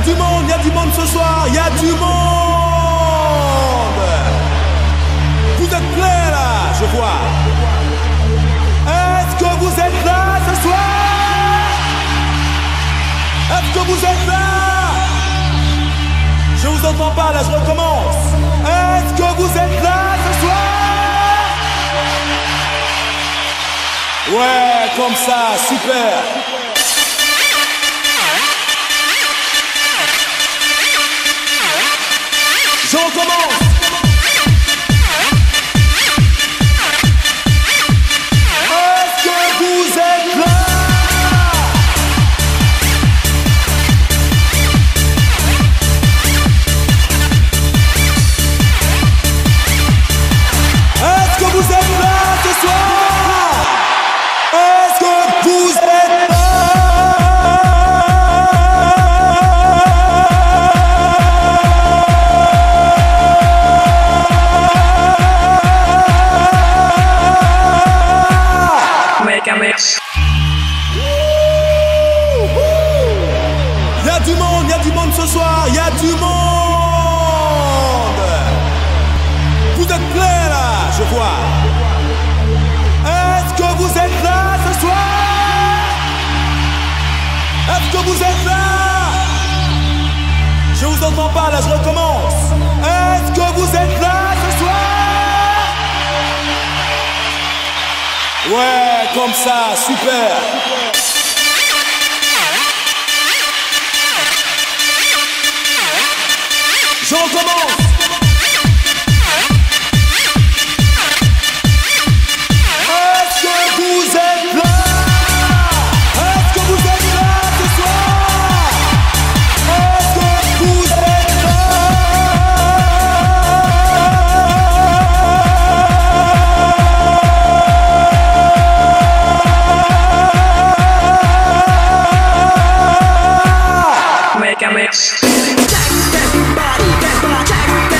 il y a du monde ce soir, il y a du monde. Vous êtes prêts là, je vois. Est-ce que vous êtes là ce soir? Est-ce que vous êtes là? Je vous entends pas là, je recommence. Est-ce que vous êtes là ce soir? Ouais, comme ça, super. Je recommence. Est-ce que vous êtes là? Est-ce que vous êtes là ce soir? Est-ce que vous êtes là? Il y a du monde ce soir, il y a du monde. Vous êtes prêts là, je vois. Est-ce que vous êtes là ce soir? Est-ce que vous êtes là? Je vous entends pas là, je recommence. Est-ce que vous êtes là ce soir? Ouais, comme ça, super. Je recommence. Est-ce que vous êtes là? Est-ce que vous êtes là ce soir? Est-ce que vous êtes Make a mix. Everybody,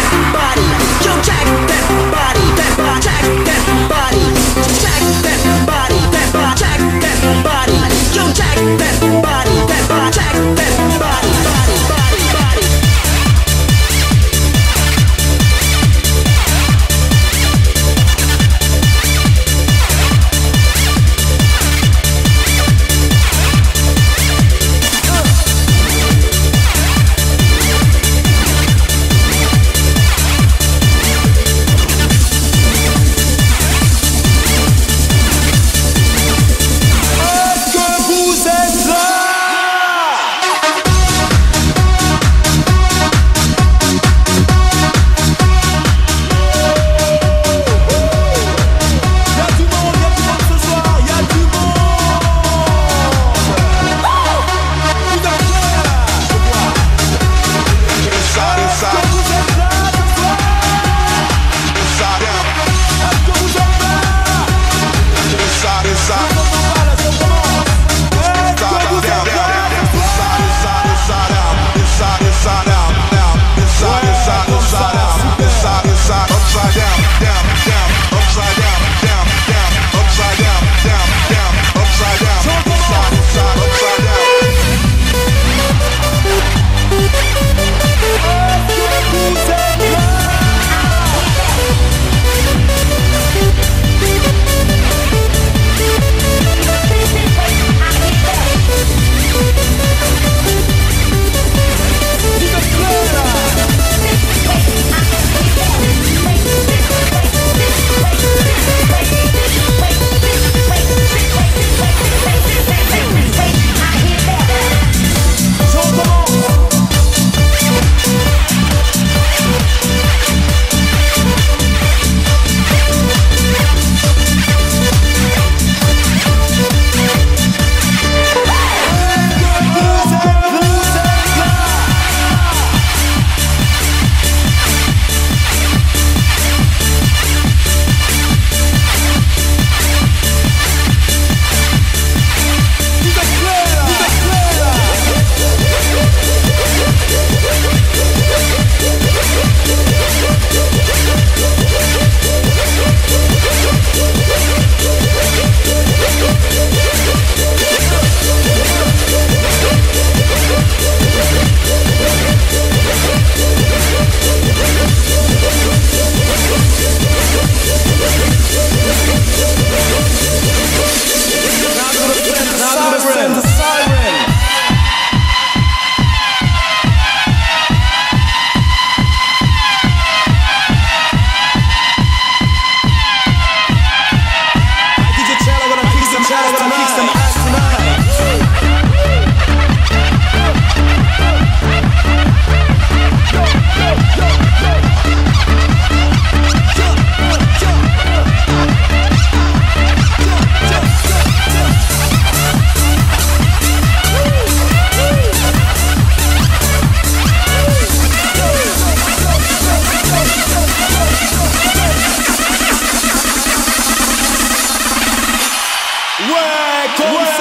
Ouais, comme